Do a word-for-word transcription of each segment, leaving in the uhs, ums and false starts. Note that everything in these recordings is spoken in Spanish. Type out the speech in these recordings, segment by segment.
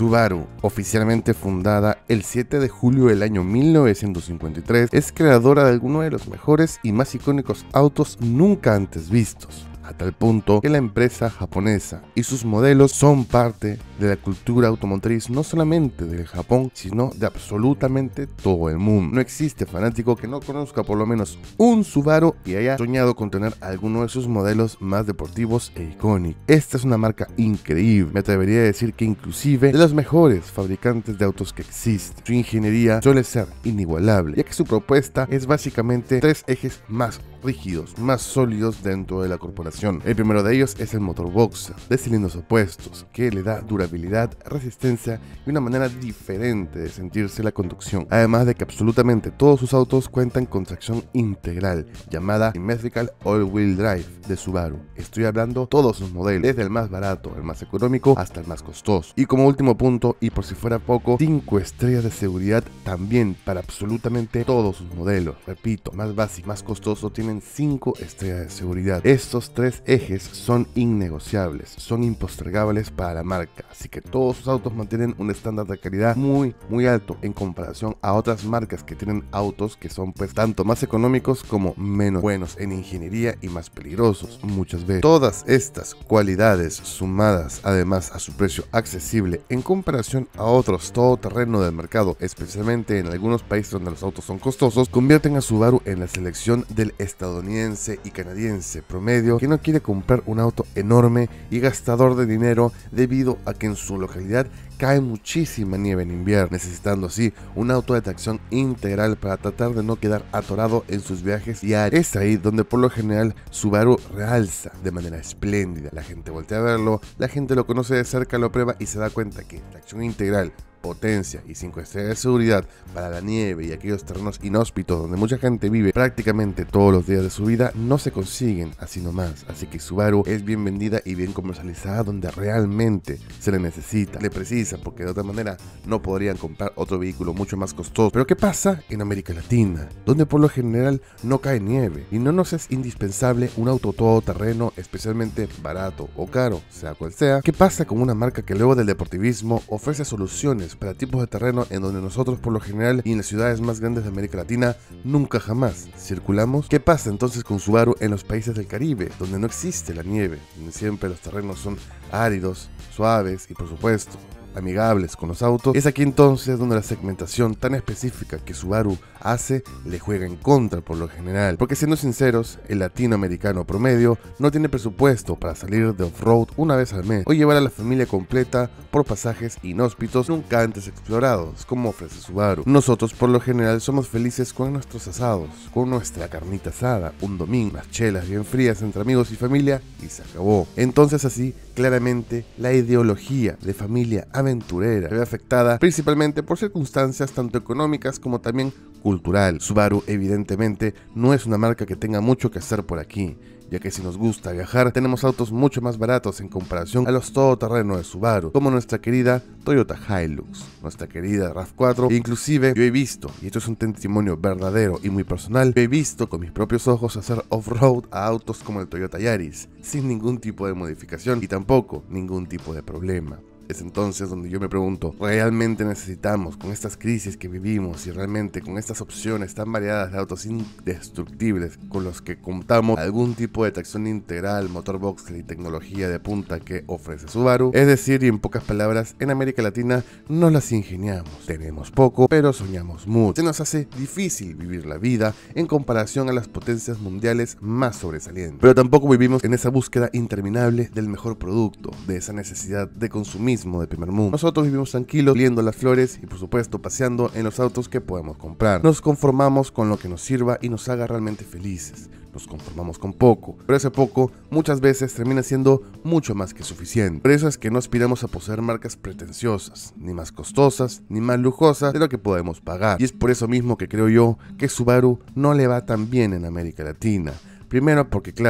Subaru, oficialmente fundada el siete de julio del año mil novecientos cincuenta y tres, es creadora de algunos de los mejores y más icónicos autos nunca antes vistos, a tal punto que la empresa japonesa y sus modelos son parte de la cultura automotriz no solamente del Japón, sino de absolutamente todo el mundo. No existe fanático que no conozca por lo menos un Subaru y haya soñado con tener alguno de sus modelos más deportivos e icónicos. Esta es una marca increíble, me atrevería a decir que inclusive de los mejores fabricantes de autos que existen. Su ingeniería suele ser inigualable, ya que su propuesta es básicamente tres ejes más rígidos, más sólidos dentro de la corporación. El primero de ellos es el motor boxer, de cilindros opuestos, que le da durabilidad, resistencia y una manera diferente de sentirse la conducción. Además de que absolutamente todos sus autos cuentan con tracción integral, llamada Symmetrical All-Wheel Drive de Subaru. Estoy hablando todos sus modelos, desde el más barato, el más económico, hasta el más costoso. Y como último punto, y por si fuera poco, cinco estrellas de seguridad también para absolutamente todos sus modelos. Repito, más básico, más costoso, tienen cinco estrellas de seguridad. Estos tres ejes son innegociables, son impostergables para la marca, así que todos sus autos mantienen un estándar de calidad muy muy alto en comparación a otras marcas que tienen autos que son pues tanto más económicos como menos buenos en ingeniería y más peligrosos muchas veces. Todas estas cualidades sumadas además a su precio accesible en comparación a otros todoterreno del mercado, especialmente en algunos países donde los autos son costosos, convierten a Subaru en la selección del estadounidense y canadiense promedio que no quiere comprar un auto enorme y gastador de dinero debido a que en su localidad cae muchísima nieve en invierno, necesitando así un auto de tracción integral para tratar de no quedar atorado en sus viajes diarios. Es ahí donde por lo general Subaru realza de manera espléndida. La gente voltea a verlo, la gente lo conoce de cerca, lo prueba y se da cuenta que tracción integral, potencia y cinco estrellas de seguridad para la nieve y aquellos terrenos inhóspitos donde mucha gente vive prácticamente todos los días de su vida no se consiguen así nomás. Así que Subaru es bien vendida y bien comercializada donde realmente se le necesita, le precisa, porque de otra manera no podrían comprar otro vehículo mucho más costoso. Pero ¿qué pasa en América Latina, donde por lo general no cae nieve y no nos es indispensable un auto todoterreno, especialmente barato o caro, sea cual sea? ¿Qué pasa con una marca que luego del deportivismo ofrece soluciones para tipos de terreno en donde nosotros por lo general y en las ciudades más grandes de América Latina nunca jamás circulamos? ¿Qué pasa entonces con Subaru en los países del Caribe, donde no existe la nieve, donde siempre los terrenos son áridos, suaves y por supuesto amigables con los autos? Es aquí entonces donde la segmentación tan específica que Subaru hace le juega en contra por lo general, porque siendo sinceros, el latinoamericano promedio no tiene presupuesto para salir de off-road una vez al mes o llevar a la familia completa por pasajes inhóspitos nunca antes explorados como ofrece Subaru. Nosotros por lo general somos felices con nuestros asados, con nuestra carnita asada, un domingo, las chelas bien frías entre amigos y familia y se acabó. Entonces así claramente la ideología de familia aventurera se ve afectada principalmente por circunstancias tanto económicas como también cultural. Subaru evidentemente no es una marca que tenga mucho que hacer por aquí, ya que si nos gusta viajar tenemos autos mucho más baratos en comparación a los todoterreno de Subaru, como nuestra querida Toyota Hilux, nuestra querida RAV cuatro, e inclusive yo he visto, y esto es un testimonio verdadero y muy personal, yo he visto con mis propios ojos hacer off-road a autos como el Toyota Yaris, sin ningún tipo de modificación y tampoco ningún tipo de problema. Es entonces donde yo me pregunto, ¿realmente necesitamos, con estas crisis que vivimos y realmente con estas opciones tan variadas de autos indestructibles con los que contamos, algún tipo de tracción integral, motor boxer y tecnología de punta que ofrece Subaru? Es decir, y en pocas palabras, en América Latina nos las ingeniamos, tenemos poco pero soñamos mucho. Se nos hace difícil vivir la vida en comparación a las potencias mundiales más sobresalientes, pero tampoco vivimos en esa búsqueda interminable del mejor producto, de esa necesidad de consumir de primer mundo. Nosotros vivimos tranquilos, oliendo las flores y por supuesto paseando en los autos que podemos comprar. Nos conformamos con lo que nos sirva y nos haga realmente felices. Nos conformamos con poco, pero ese poco muchas veces termina siendo mucho más que suficiente. Por eso es que no aspiramos a poseer marcas pretenciosas, ni más costosas, ni más lujosas de lo que podemos pagar. Y es por eso mismo que creo yo que Subaru no le va tan bien en América Latina. Primero porque claro,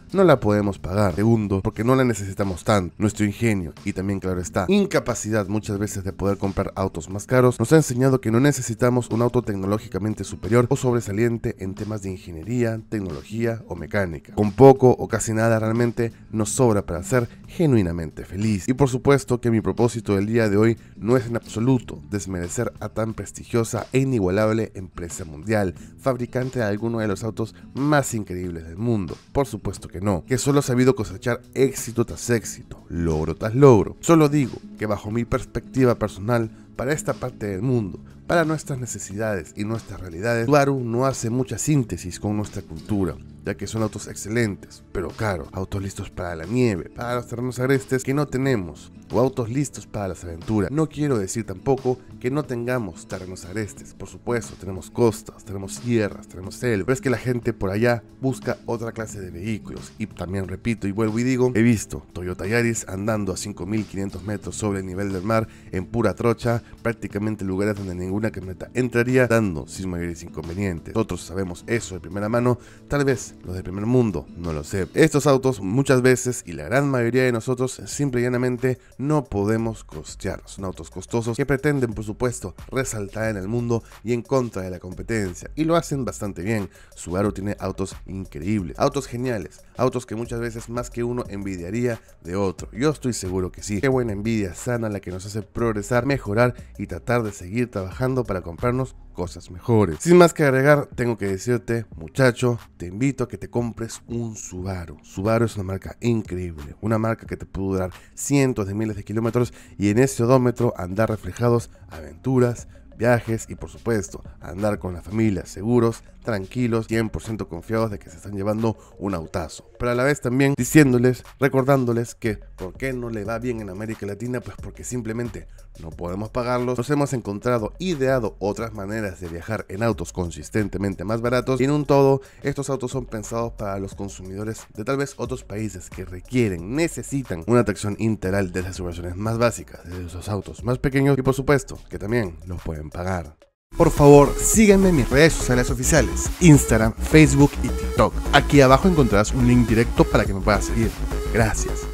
no la podemos pagar. Segundo, porque no la necesitamos tanto. Nuestro ingenio y también, claro está, incapacidad muchas veces de poder comprar autos más caros nos ha enseñado que no necesitamos un auto tecnológicamente superior o sobresaliente en temas de ingeniería, tecnología o mecánica. Con poco o casi nada realmente nos sobra para ser genuinamente feliz. Y por supuesto que mi propósito del día de hoy no es en absoluto desmerecer a tan prestigiosa e inigualable empresa mundial, fabricante de algunos de los autos más increíbles del mundo. Por supuesto que no, que solo ha sabido cosechar éxito tras éxito, logro tras logro. Solo digo que bajo mi perspectiva personal, para esta parte del mundo, para nuestras necesidades y nuestras realidades, Subaru no hace mucha síntesis con nuestra cultura, ya que son autos excelentes, pero caros, autos listos para la nieve, para los terrenos agrestes que no tenemos, o autos listos para las aventuras. No quiero decir tampoco que no tengamos terrenos agrestes, por supuesto, tenemos costas, tenemos sierras, tenemos selva, pero es que la gente por allá busca otra clase de vehículos, y también repito y vuelvo y digo, he visto Toyota Yaris andando a cinco mil quinientos metros sobre el nivel del mar en pura trocha, prácticamente lugares donde ninguna camioneta entraría, dando sin mayores inconvenientes. Nosotros sabemos eso de primera mano, tal vez los de primer mundo no lo sé. Estos autos muchas veces y la gran mayoría de nosotros simple y llanamente no podemos costear. Son autos costosos que pretenden por supuesto resaltar en el mundo y en contra de la competencia, y lo hacen bastante bien. Subaru tiene autos increíbles, autos geniales, autos que muchas veces más que uno envidiaría de otro. Yo estoy seguro que sí. Qué buena envidia sana la que nos hace progresar, mejorar y tratar de seguir trabajando para comprarnos cosas mejores. Sin más que agregar, tengo que decirte, muchacho, te invito a que te compres un Subaru. Subaru es una marca increíble, una marca que te puede durar cientos de miles de kilómetros y en ese odómetro andar reflejados aventuras, viajes y por supuesto andar con la familia seguros, tranquilos, cien por ciento confiados de que se están llevando un autazo, pero a la vez también diciéndoles, recordándoles que ¿por qué no le va bien en América Latina? Pues porque simplemente no podemos pagarlos. Nos hemos encontrado, ideado otras maneras de viajar en autos consistentemente más baratos, y en un todo estos autos son pensados para los consumidores de tal vez otros países que requieren, necesitan una atracción integral desde sus versiones más básicas, desde esos autos más pequeños, y por supuesto que también los pueden pagar. Por favor, sígueme en mis redes sociales oficiales, Instagram, Facebook y TikTok. Aquí abajo encontrarás un link directo para que me puedas seguir. Gracias.